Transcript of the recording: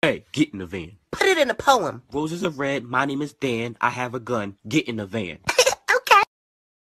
Hey, get in the van. Put it in a poem. Roses are red, my name is Dan, I have a gun, get in the van.